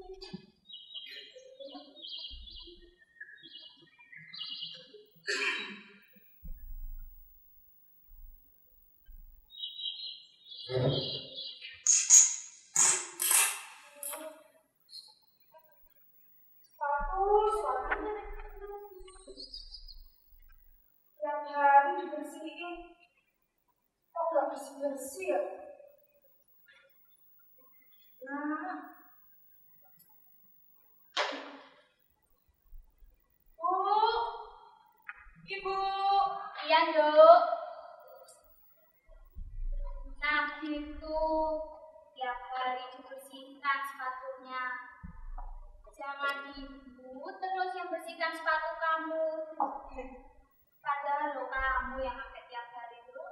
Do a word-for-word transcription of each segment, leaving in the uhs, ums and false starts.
bersih ya. Nah, Bu, Ibu, iya Dok. Nah gitu, tiap hari dibersihkan sepatunya. Jangan Ibu terus yang bersihkan sepatu kamu. Padahal lo kamu yang pakai tiap hari Dok.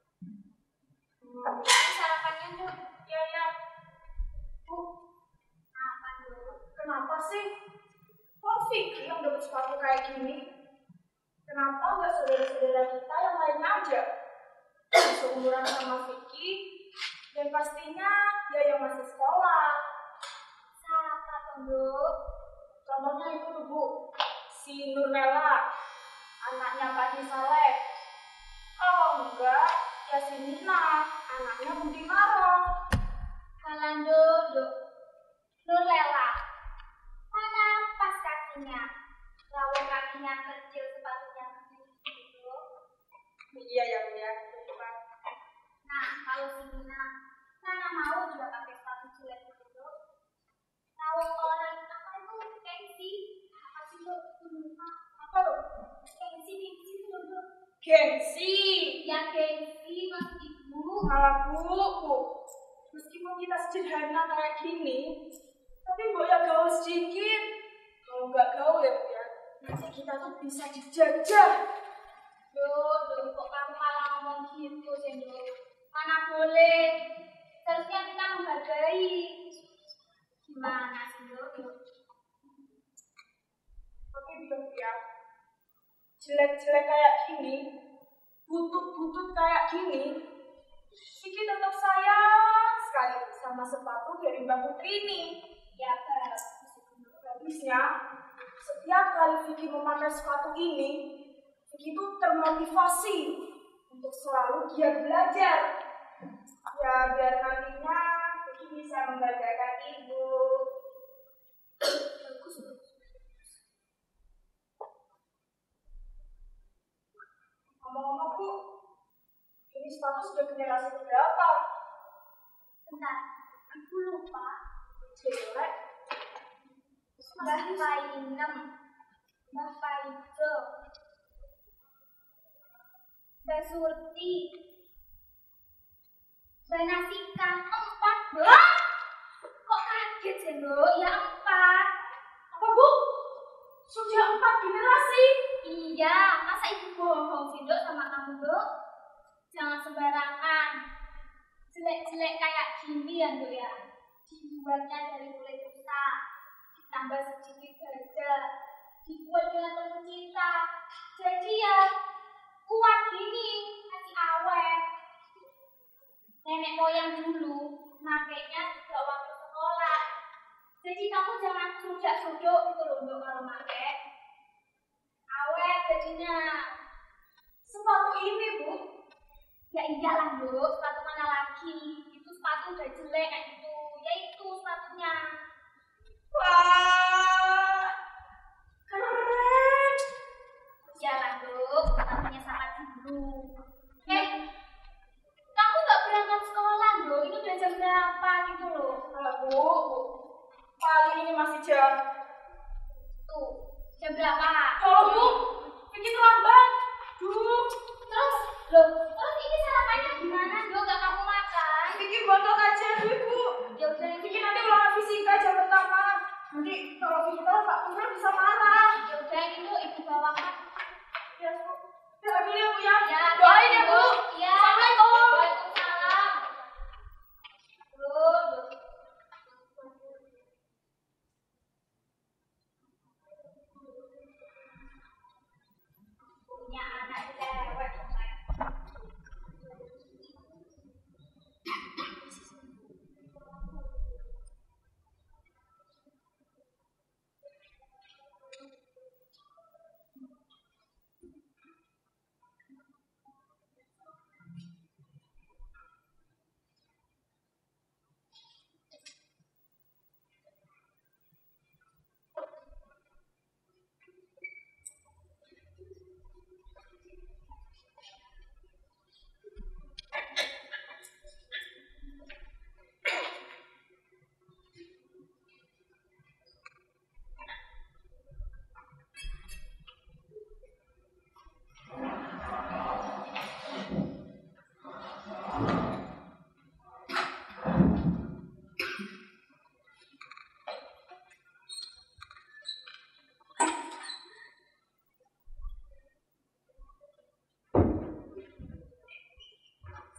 Hmm, ini sarapannya Dok. ya ya. Bu, Apa Dok? kenapa sih? Kok Vicky yang dapat sepatu kayak gini? Kenapa nggak saudara-saudara kita yang lainnya aja? Seumuran sama Vicky, dan pastinya dia yang masih sekolah. Siapa tuh Dok? Contohnya itu tuh Bu, si Nurnela, anaknya Pak Haji Saleh. Oh enggak, ya si Nina, anaknya Budi Marong. Kalando Dok. Nurlela. Mana pas kakinya? Lawang kakinya kecil, sepatunya kecil gitu. Iya ya Bu ya, betul. Nah, kalau si Nina, mana mau juga pakai sepatu jelek gitu Dok. Kalau orang apa itu gengsi? Apa sih Dok? Lupa. Apa loh? Gengsi, gengsi itu Dok. Gengsi. Ya gengsi maksud Ibu. Nah Bu, Bu, meskipun kita sederhana kayak gini, tapi boleh gaul sedikit. Kalau nggak gaul ya Bu ya, nanti kita tuh bisa dijajah. Dok, Dok, kok kamu malah ngomong gitu sih Dok? Mana boleh? Seharusnya kita menghargai. Gimana sih Dok? Tapi belum ya, jelek-jelek kayak gini, butut-butut kayak gini, Vicky tetap sayang sekali sama sepatu dari Mbak Putri ini. Ya bagus. Bagusnya, setiap kali Vicky memakai sepatu ini, Vicky itu termotivasi untuk selalu giat belajar. Ya biar nantinya Vicky bisa membanggakan ibu. Bagus. Ngomong-ngomong Bu, ini sepatu sudah generasi berapa? Bentar, aku lupa. Jelek. Mbah Painem, Mbah Paijo, Mbah Surti, Mbah Nasika, empat Dok. Kok kaget sih Dok? Ya empat. Apa Bu? Sudah empat generasi? Iya, masa Ibu bohong sih Dok sama kamu Dok? Jangan sembarangan. Jelek-jelek kayak gini ya Dok ya. Dibuatnya dari kulit buta, ditambah sedikit baja, dibuat dengan penuh cinta. Jadi ya kuat gini, masih awet. Nenek moyang dulu makainya juga waktu sekolah. Jadi kamu jangan sujak-sujok gitu loh Dok kalau pakai. Awet jadinya. Sepatu ini Bu, Ya iyalah Dok, sepatu mana lagi? Itu sepatu udah jelek kayak gitu. Ya itu sepatunya. wah, keren. Iyalah Dok, sepatunya sama dulu. Eh, kamu gak berangkat sekolah Dok? Ini udah jam berapa gitu loh? Kalau Bu, Bu, paling ini masih jam. Tuh, jam berapa? Kalau Bu, Vicky terlambat. Duh, Terus, loh, terus ini sarapannya gimana Dok? Gak kamu makan? Vicky botol aja dulu Bu. Ya udah, Vicky nanti ulangan fisika jam pertama. Nanti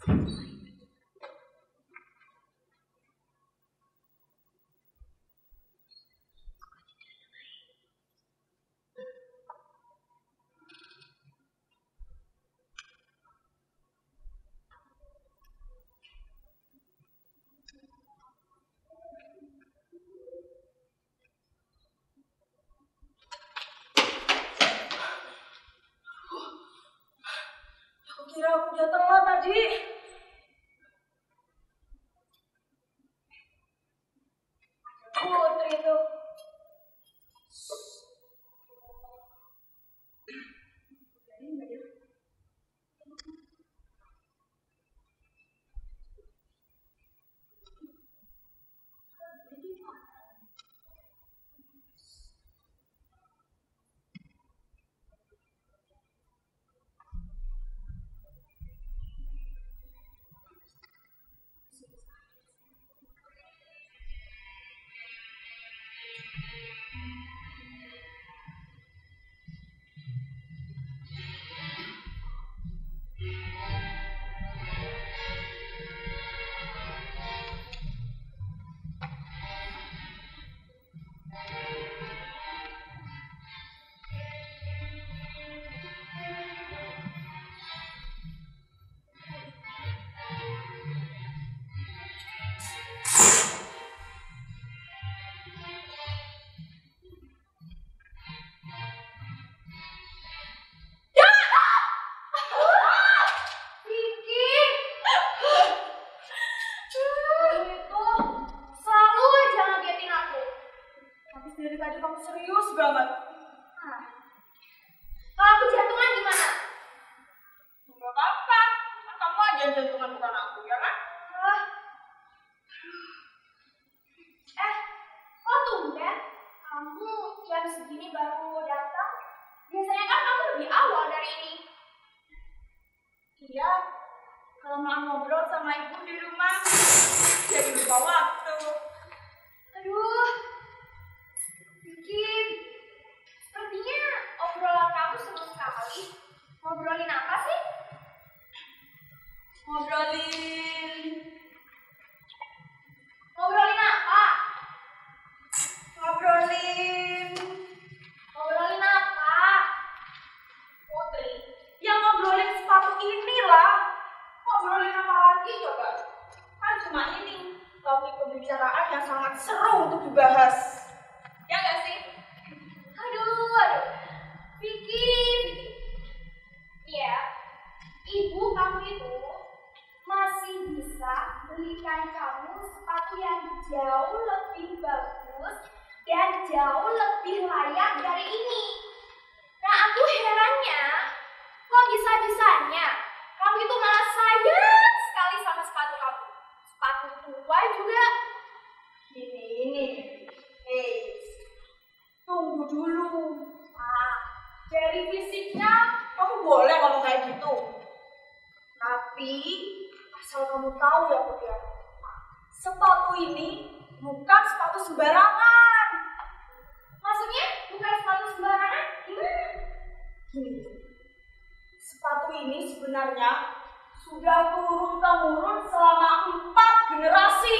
Kira aku udah telat tadi. Putri itu. Dari tadi kamu serius banget. Nah, kalau aku jantungan gimana? Enggak apa-apa. Kan kamu aja jantungan bukan aku, ya kan? Ah. Eh, kok tumben? Kamu jam segini baru datang? Biasanya kan kamu lebih awal dari ini. Iya. Kalau mau ngobrol sama ibu di rumah, jadi lupa waktu. Aduh. Bikin, sepertinya obrolan kamu seru sekali. Ngobrolin apa sih? Ngobrolin... Ngobrolin apa? Ngobrolin... Ngobrolin apa? Putri. Ya ngobrolin sepatu ini lah. Ngobrolin apa lagi coba? Kan cuma ini. Topik pembicaraan yang sangat seru untuk dibahas. Ya nggak sih? Aduh, aduh. Vicky, Vicky. Iya, ibu kamu itu masih bisa belikan kamu sepatu yang jauh lebih bagus dan jauh lebih layak dari ini. Nah, aku herannya, kok bisa-bisanya kamu itu malah sayang sekali sama sepatu kamu. Sepatu tua juga. Ini, ini. Hei. Tunggu dulu. Nah, dari fisiknya kamu boleh ngomong kayak gitu. Tapi asal kamu tahu ya Putri, sepatu ini bukan sepatu sembarangan. Maksudnya bukan sepatu sembarangan? Gimana? Gini, sepatu ini sebenarnya sudah turun-temurun selama empat generasi.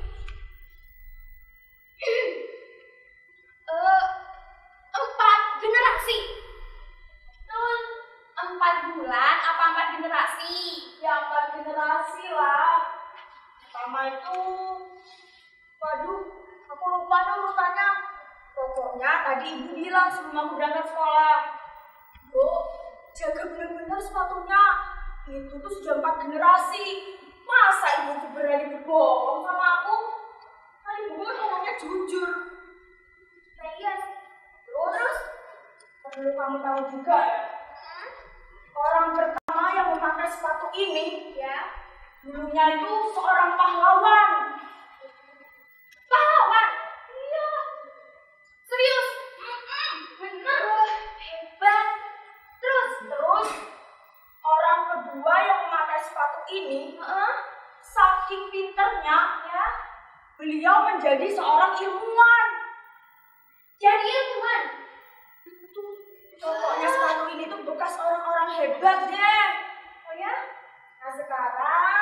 Uh, empat generasi. Terus empat bulan apa empat generasi? Ya empat generasi lah. Pertama itu, waduh, aku lupa nih urutannya. Pokoknya tadi ibu bilang sebelum aku berangkat sekolah, Bu, jaga benar-benar sepatunya. Itu tuh sudah empat generasi. Masa ibuku berani berbohong sama aku? Kan ibuku kan ngomongnya jujur. Nah iya. Terus, perlu kamu tahu juga ya, Hmm? orang pertama yang memakai sepatu ini, Ya. dulunya itu seorang pahlawan. Pahlawan? Iya. Serius? Mm-mm. Bener. Hebat. Terus? Terus, orang kedua yang memakai sepatu ini, Heeh. saking pinternya, Ya. beliau menjadi seorang ilmuwan. Jadi ilmuwan. Itu, pokoknya sepatu ini tuh bekas orang-orang hebat deh. Oh ya? Nah sekarang,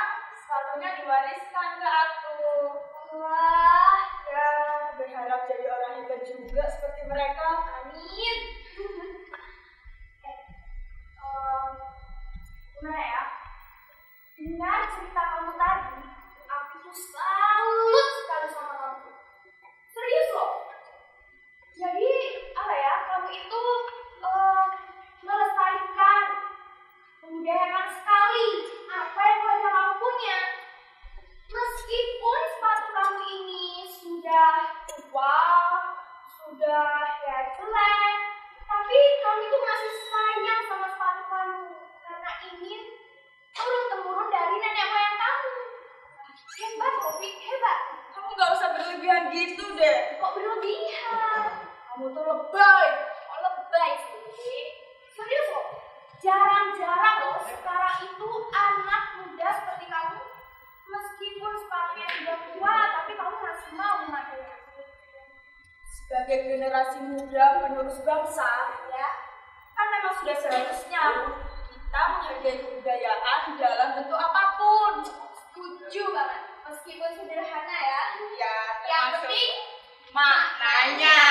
semuanya diwariskan ke aku. Wah, Ya, berharap jadi orang hebat juga seperti mereka. amin. Eh, um, gimana ya? Dengar cerita kamu tadi, aku tuh salut sekali sama kamu. Serius loh. Jadi, apa ya, kamu itu um, melestarikan, membudayakan sekali apa yang keluarga kamu punya. Meskipun sepatu kamu ini sudah tua, sudah ya jelek, tapi kamu itu masih sayang sama sepatu kamu karena ingin turun-temurun dari nenek moyang kamu. Hebat, Taufik, hebat. Kamu gak usah berlebihan gitu deh. Kok berlebihan? Kamu tuh lebay. Kok lebay sih? Serius loh, jarang-jarang loh sekarang itu anak muda seperti kamu, meskipun sepatunya sudah tua, tapi kamu masih mau memakainya. Sebagai generasi muda penerus bangsa, ya, kan memang sudah seharusnya kita menghargai kebudayaan dalam bentuk apapun. Setuju banget. Meskipun sederhana ya. Ya, Yang termasuk penting maknanya.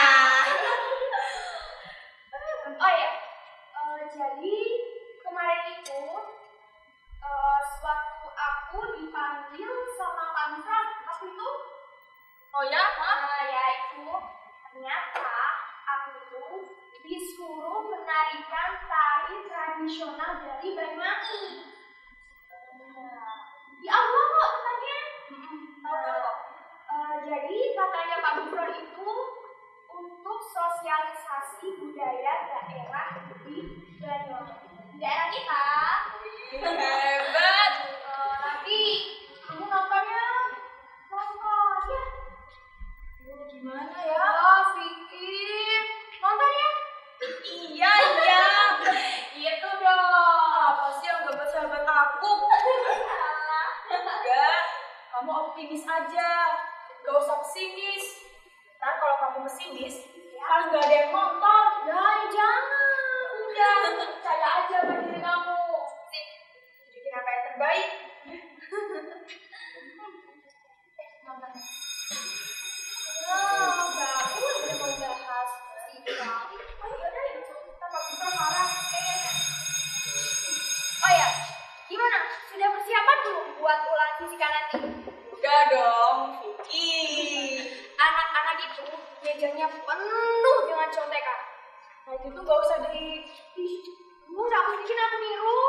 Oh ya, eh, jadi kemarin itu eh, sewaktu aku dipanggil sama Pak Mifrad, aku itu, oh ya, Nah, ya itu ternyata aku itu disuruh menarikan tari tradisional dari Banyuwangi. Nah, di Allah kok katanya. Tahu-tahu. Eh, jadi katanya Pak Mifrad itu untuk sosialisasi budaya daerah di Banyuwangi. daerah kita. Hebat. Eh, Tapi kamu nontonnya nonton ya? Oh, gimana ya? Oh, Vicky, nonton ya? Iya iya. Gitu dong. Apa sih yang gak bersahabat aku? Enggak, kamu optimis aja. Gak usah pesimis. Ntar kalau kamu pesimis, kalau nggak ada yang nonton, ya jangan. Udah, percaya aja sama diri kamu. Sip, bikin apa yang terbaik. Eh, nonton. Oh, baru udah mau bahas sikap. Oh, yaudah ya, kita kita marah. Oh ya, gimana? Sudah persiapan belum buat ulang fisika nanti? Udah dong, Vicky. Anak-anak itu mejanya penuh dengan contekan. Nah, itu tuh gak usah di... Ih, lu udah aku bikin aku niru.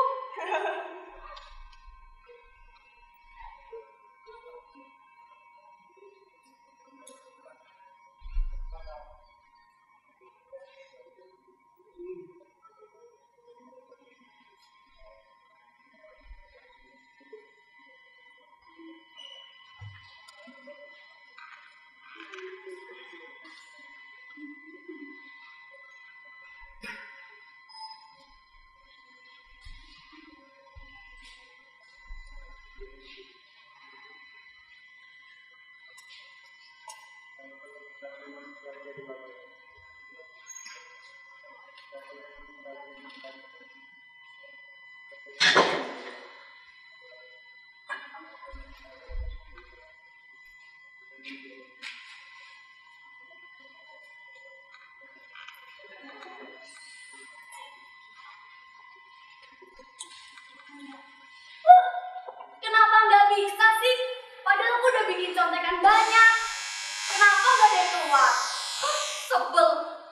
Kenapa nggak bisa sih? Padahal aku udah bikin contekan banyak. Kenapa nggak ada yang keluar? Hah, sebel.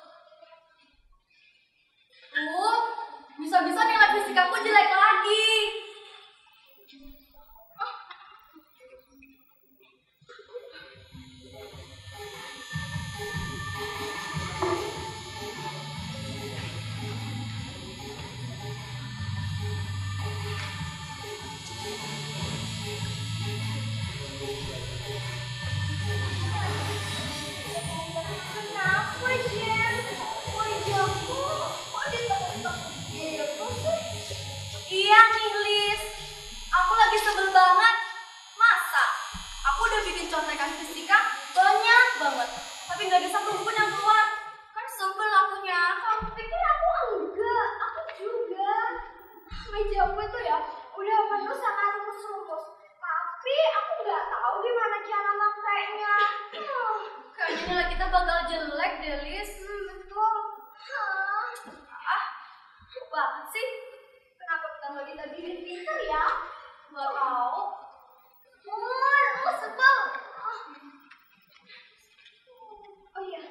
Uh, bisa-bisa nilai fisikaku jelek lagi. Kenapa, Jen? Wajahmu kok ditekuk-tekuk gitu sih? Iya nih Lis, aku lagi sebel banget. Masa? Aku udah bikin contekan fisika banyak banget, tapi nggak ada satu pun yang keluar. Kan sebel akunya. Kamu pikir aku enggak? Aku juga. Mejamu itu ya udah penuh sama rumus-rumus. Tapi Tapi aku nggak tahu di mana cara makainya. Oh, kayaknya kita bakal jelek deh, Lis. Hmm, betul. Hah? Ah, banget sih. Kenapa kita nggak bisa bikin pinter ya? Nggak tahu. Mul, aku sebel. Oh iya,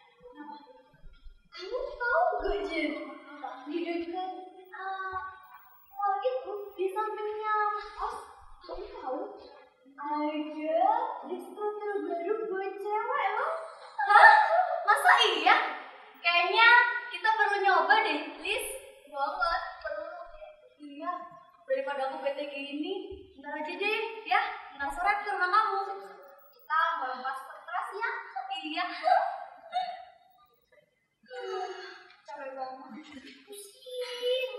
kamu tahu gak, Jen? Di dekat uh, mall itu, di sampingnya kos, kamu tahu? Ada diskoter baru buat cewek loh. Hah? Masa iya? Kayaknya kita perlu nyoba deh, Lis. Banget, perlu. Iya, daripada aku bete gini, ntar aja deh, ya. Ntar sore ke rumah kamu. Kita bahas stres ya. Iya. Capek banget. Pusing.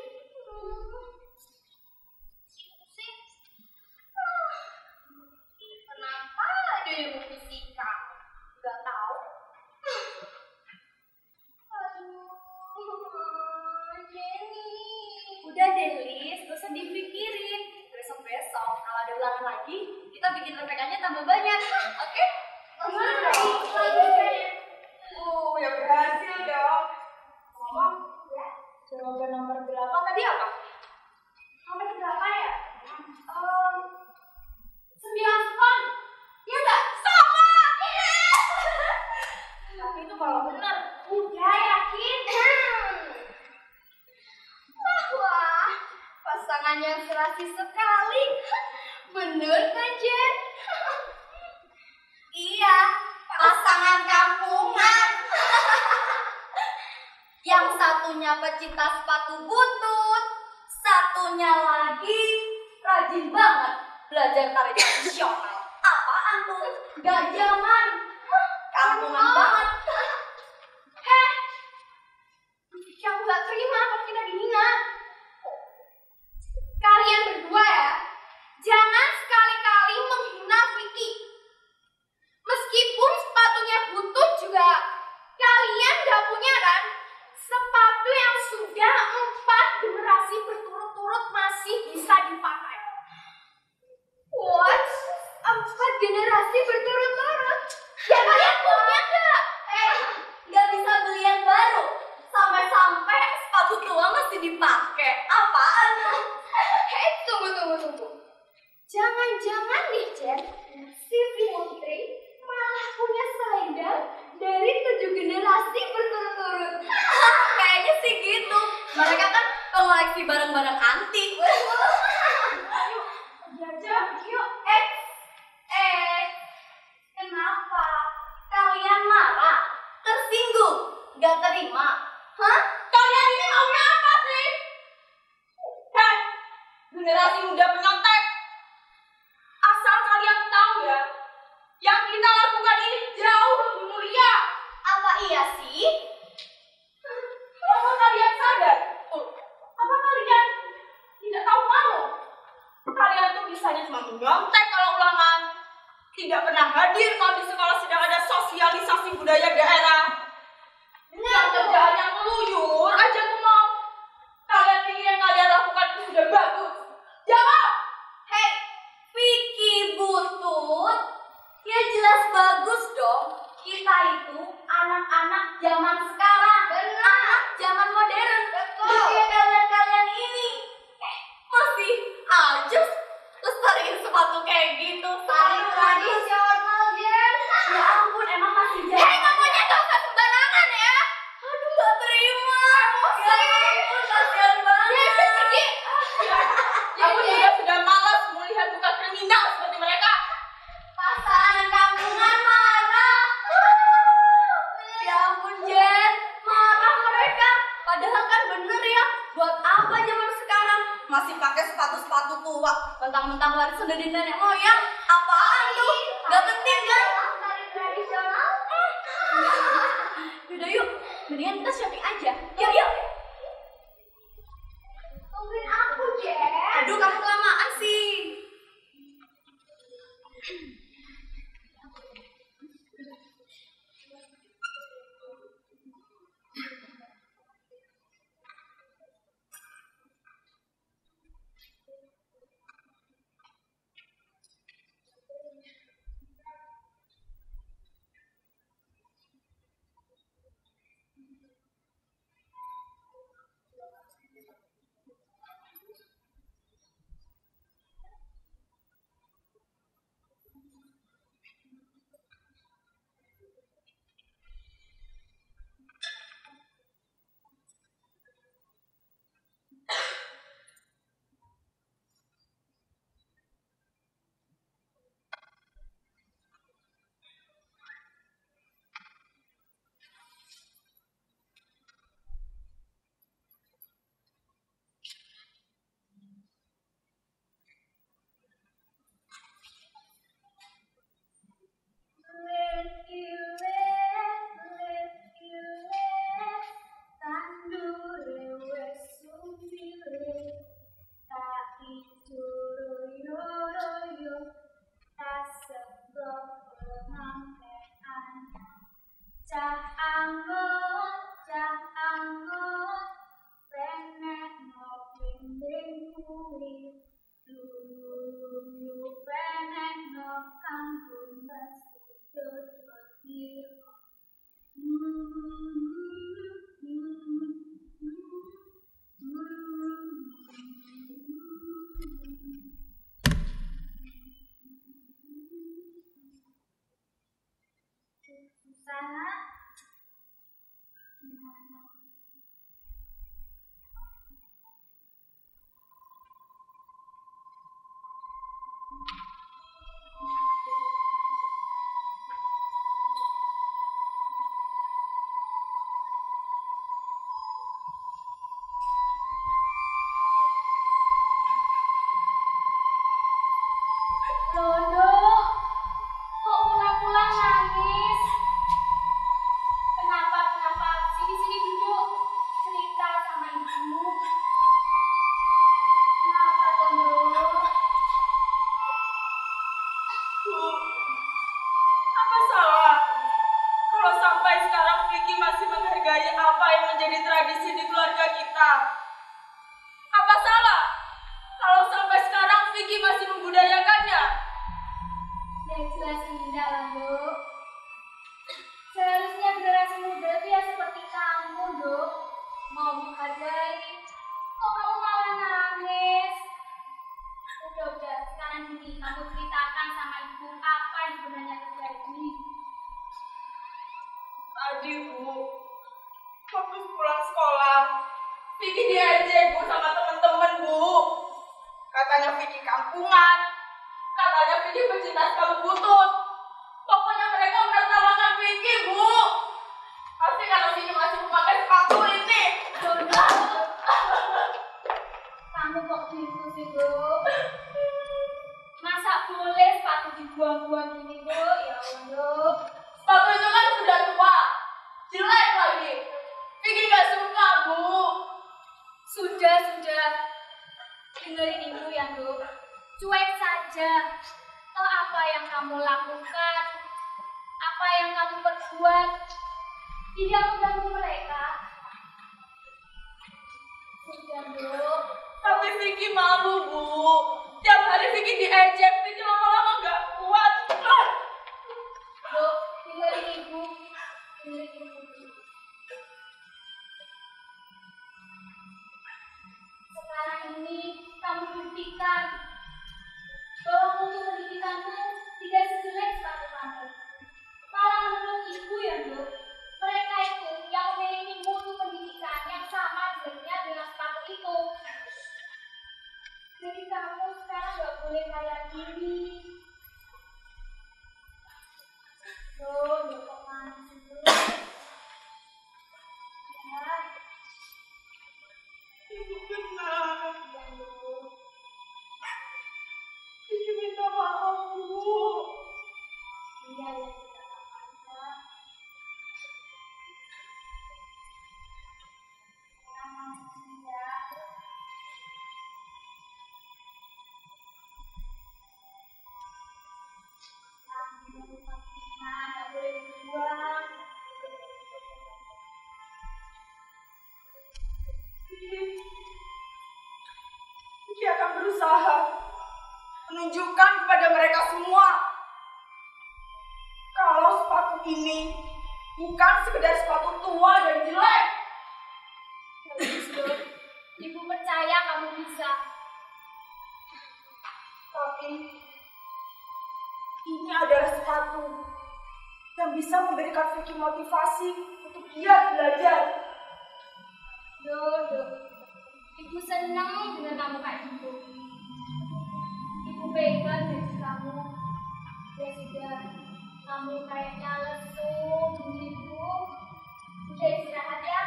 Pusing. Kenapa ada yang mau fisika? Gak tahu. Aduh, Jenny. Udah deh, Lis, gak usah dipikirin. Besok-besok kalau ada ulangan lagi, kita bikin R P K-nya tambah banyak. Oke? Gimana dong? Oh, ya berhasil dong. Ngomong, ya. Jawaban nomor delapan tadi apa? Nomor delapan ya? Um, sembilan sekon. Iya nggak? Sama! Tapi itu kalau benar. Udah, yakin? Wah, wah, pasangan yang serasi sekali. Bener kan, Jen? Iya, pasangan kampungan. Yang satunya pecinta sepatu butut, satunya lagi rajin banget belajar tari tradisional. Apaan tuh? Gak zaman. Kampungan banget. Heh, yang gak terima kalau kita dihina. Kalian berdua ya, jangan sekali-kali menghina Vicky. Meskipun sepatunya butut juga, kalian gak punya kan? Sepatu yang sudah empat generasi berturut-turut masih bisa dipakai. What? Empat generasi berturut-turut? Ya kalian punya gak? Eh, gak bisa beli yang baru. Sampai-sampai sepatu tua masih dipakai. Apaan tuh? Hei, tunggu, tunggu, tunggu. Jangan-jangan nih, Jen, si Putri malah punya selendang dari tujuh generasi berturut-turut. Kayaknya sih gitu. Mereka kan pengoleksi barang-barang antik. Ayo, belajar, yuk. Eh, eh, kenapa? Kalian marah? Tersinggung? Gak terima? Hah? Kalian ini maunya apa sih? Heh, generasi muda penyontek. Asal kalian tahu ya, yang kita lakukan ini jauh lebih mulia. Apa iya sih? Apa kalian sadar? Apa kalian tidak tahu malu? Kalian tuh bisanya cuma menyontek kalau ulangan. Tidak pernah hadir kalau di sekolah sedang ada sosialisasi budaya daerah. Yang kerjaannya ngeluyur aja tuh mau. Kalian pikir yang kalian lakukan itu sudah bagus? Jawab! Hei, Vicky butut? Ya jelas bagus dong. Kita itu anak-anak zaman sekarang. Anak zaman modern. Betul. Kayak kalian-kalian ini. Eh, masih aja lestariin sepatu kayak gitu. Tari Salut lagi. tradisional, Jen. Ya ampun, emang masih Hei, zaman. ngomongnya gak usah sembarangan ya. Aduh, gak terima. Emosi. Ya ampun, kasihan banget. Ya, ikut pergi. Aku juga sudah malas melihat muka kriminal seperti mereka. Pasangan kampungan marah. Ya ampun, Jen. Marah mereka. Padahal kan bener ya. Buat apa zaman sekarang masih pakai sepatu-sepatu tua? Mentang-mentang warisan dari nenek moyang. Apaan tuh? Gak penting kan? Tari tradisional. Yaudah yuk. Mendingan kita shopping aja. Yuk, yuk. Tungguin aku, Jen. Aduh, kamu kelamaan sih. mau menghargai, kok kamu malah nangis? Udah, udah, sekarang gini, kamu ceritakan sama ibu apa yang sebenarnya terjadi. Tadi, Bu, waktu pulang sekolah, Vicky diajak, Bu, sama teman-teman, Bu. Katanya Vicky kampungan, katanya Vicky pecinta sekali butut. Pokoknya mereka menertawakan Vicky, Bu. Pasti karena Vicky masih memakai sepatu ini. Dodo, kamu kok gitu sih, Bu? Masa boleh sepatu dibuang-buang gini, Bu? Ya Allah, Bu. Sepatu itu kan sudah tua, jelek lagi. Vicky gak suka, Bu. Sudah, sudah. Dengerin ibu ya, Bu. Cuek saja. Toh apa yang kamu lakukan, apa yang kamu perbuat, tidak mengganggu mereka. Sudah, Bu. Tapi Vicky malu, Bu. Tiap hari Vicky diejek, Vicky lama-lama gak kuat. Ah! Bu, dengerin ibu. Dengerin ibu. Sekarang ini kamu buktikan bahwa mutu pendidikanmu tidak sejelek sepatu kamu. Malah menurut ibu ya, Bu, mereka itu yang memiliki mutu pendidikan yang sama jeleknya dengan sepatu itu. Jadi kamu sekarang gak boleh kayak gini. Tuh, udah kemana sih, Bu? Ya. Ibu benar. Ya, Bu. Vicky minta maaf, Bu. Iya, ya, tidak apa-apa. Sekarang kamu ya. Kamu nggak boleh dibuang. Vicky, Vicky akan berusaha menunjukkan kepada mereka semua kalau sepatu ini bukan sekedar sepatu tua dan jelek. Bagus, Bu. Ibu percaya kamu bisa. Tapi ini adalah sepatu yang bisa memberikan Vicky motivasi untuk giat belajar. Duh, duh. Ibu senang dengan kamu kayak gitu. Ibu pegang gaji kamu. Ya sudah, kamu kayaknya lesu begitu. Udah istirahat ya.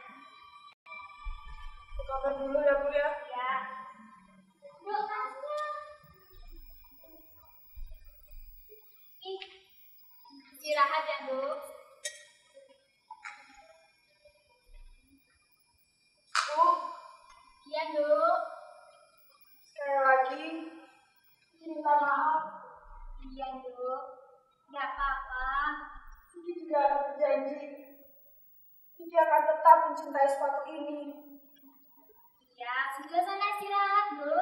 Ke kamar dulu ya, Bu ya. Ya. Yuk, kasih. Ih, istirahat ya, Bu. Bu, Iya, Bu. sekali lagi minta maaf. Iya, Bu. Nggak apa-apa. Vicky juga akan berjanji. Vicky akan tetap mencintai sepatu ini. Ya, sudah sana istirahat, Bu.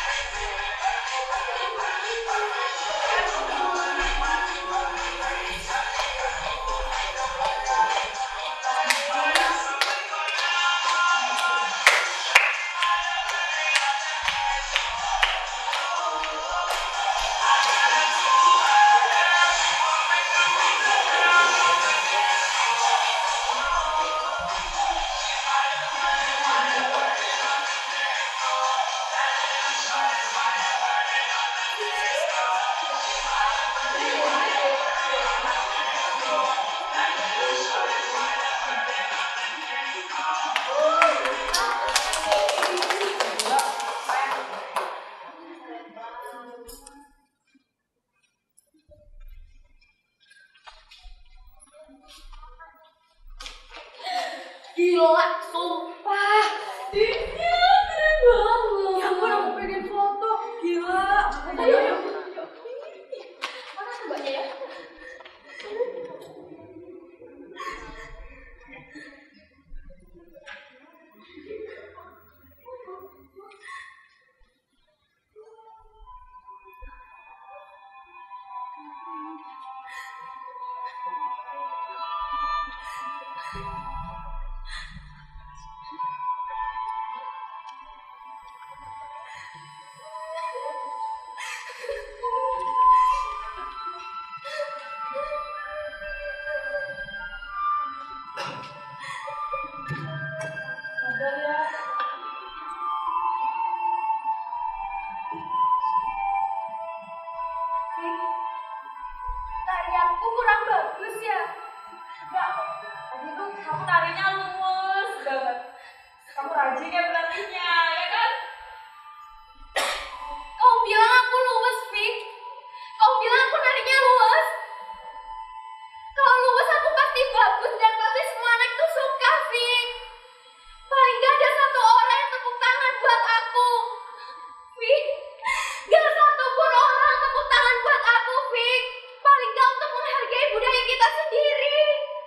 Gila, sumpah. Ini keren banget. Ya ampun, aku pengen foto. Gila. Ayo, ayo. Mana coba ya? Sabar ya. Tarianku kurang bagus ya. Enggak, tadi tuh kamu tarinya luwes banget. Kamu rajin ya berlatihnya, ya kan? Kau bilang aku luwes, Fik. Kau bilang aku narinya luwes. Kalau luwes aku pasti bagus dan pasti semua anak tuh suka, Fik. Paling gak ada satu orang yang tepuk tangan buat aku. Fik, gak satu pun orang tepuk tangan buat aku, Fik. Paling gak untuk menghargai budaya kita sendiri.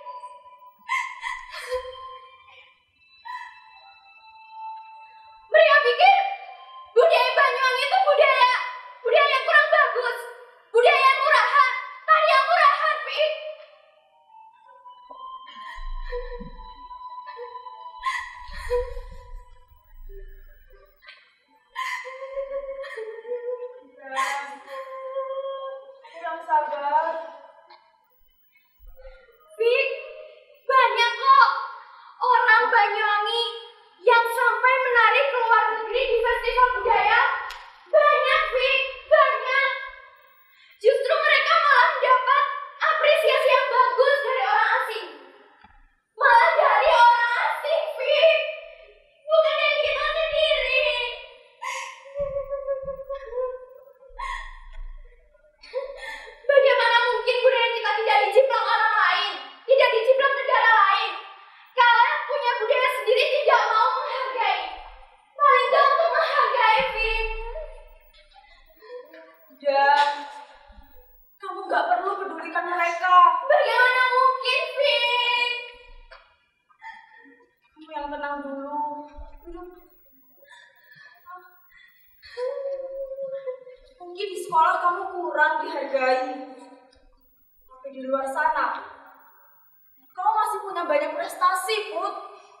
Mereka pikir budaya Banyuwangi itu budaya budaya yang kurang bagus, budaya yang murahan, tari yang murahan, Fik. Kurang sabar. Fik, banyak kok orang Banyuwangi yang sampai menari ke luar negeri di festival budaya. Banyak, Fik, banyak. Justru mereka malah mendapat apresiasi yang bagus dari orang asing. Malah dari orang asing, Fik. Bukan dari kita sendiri. Bagaimana mungkin budaya kita tidak diciplak orang lain, tidak diciplak negara lain? Kalian punya budaya sendiri tidak mau menghargai. Paling gak untuk menghargai, Fik. Dan kamu gak perlu pedulikan mereka. Bagaimana mungkin, Fik? Kamu yang tenang dulu. Mungkin di sekolah kamu kurang dihargai. Tapi di luar sana, kamu masih punya banyak prestasi, Put.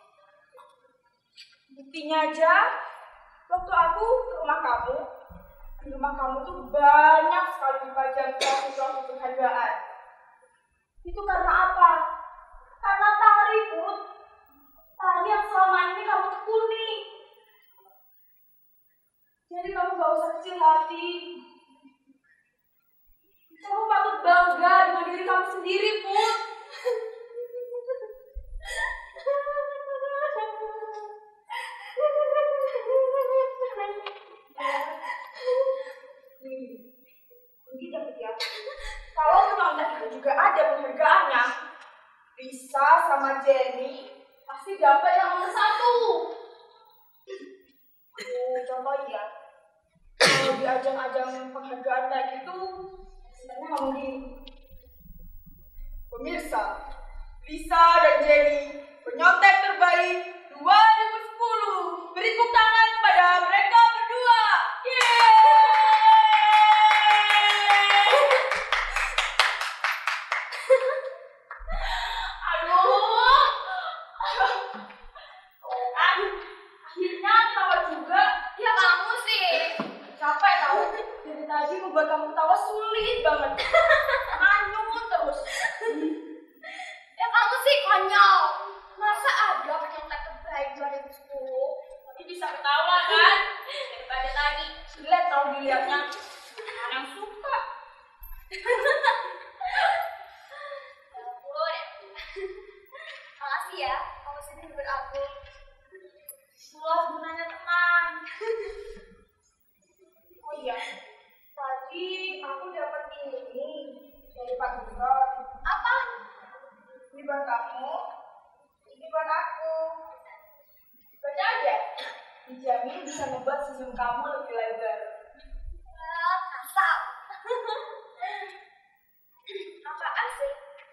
Buktinya aja, waktu aku ke rumah kamu, di rumah kamu tuh banyak sekali dipajang trofi-trofi penghargaan. Itu karena apa? Karena tari, Put. Tari yang selama ini kamu tekuni. Jadi kamu gak usah kecil hati. Kamu patut bangga dengan diri kamu sendiri, Put. Nih, ini dapat ya. Kalau memang itu juga ada penghargaannya, Lisa sama Jenny pasti dapat yang nomor satu. Oh, contoh ya. Kalau di ajang-ajang penghargaan kayak gitu, sebenarnya ngomong gini. Pemirsa, Lisa dan Jenny, penyontek terbaik dua ribu sepuluh. Beri tepuk tangan kepada mereka berdua. Yeay! membuat kamu tawa sulit banget. Manyun terus. Ya kamu sih konyol. Masa ada penyontek terbaik dua ribu sepuluh? Tapi bisa ketawa kan? Daripada tadi. Lihat tahu dilihatnya. Orang suka. Makasih ya, kamu sini hibur aku. Luas gunanya teman. Oh iya, tadi aku dapat ini dari Pak Gufron. Apa? Ini buat kamu, ini buat aku. Baca aja. Dijamin bisa membuat senyum kamu lebih lebar. Wah, kasar. Apaan sih?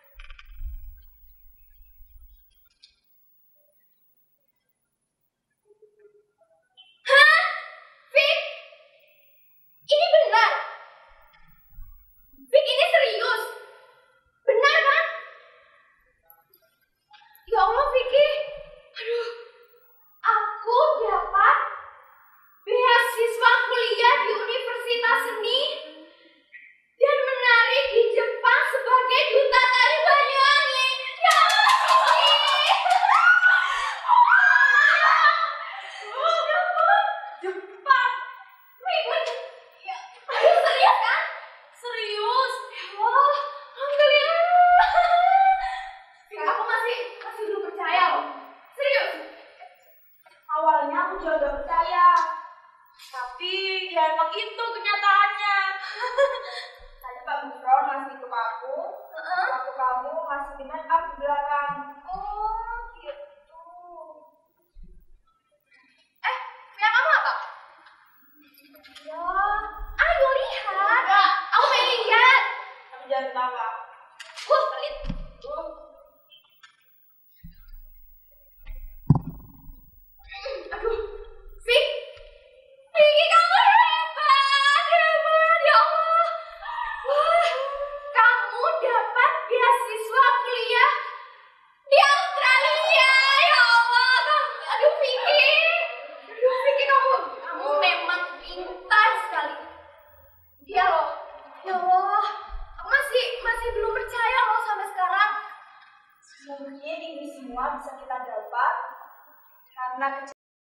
Hah? Fik? Ini benar? Fik, ini serius? Benar kan? Ya Allah, Vicky. Aduh. Aku dapat beasiswa kuliah di Universitas Seni dan menari di Jepang sebagai duta tari Banyuwangi. Ya Allah, Vicky. Oh, Jepang. Jepang. Wih, ya. Aduh, serius kan? Serius. Ya Allah, alhamdulillah. Aku masih masih belum percaya loh. Serius. Awalnya aku juga gak percaya. Tapi ya emang itu kenyataannya. Tadi Pak Gufron ngasih itu ke aku, Heeh. waktu kamu ngasih di make up di belakang. Oh, gitu. Eh, punya kamu apa? Ya, ayo lihat. Enggak, aku pengen lihat. Tapi jangan ketawa. Wah, pelit. Tuh. Aduh, Fik. Vicky, kamu hebat, hebat, ya Allah. Wah, kamu dapat beasiswa kuliah di Australia, ya Allah. Kamu, aduh, Vicky. Aduh, Vicky, kamu, kamu memang pintar sekali. Iya loh, ya Allah. Aku masih, masih belum percaya loh sampai sekarang. Mungkin ini semua bisa kita dapat karena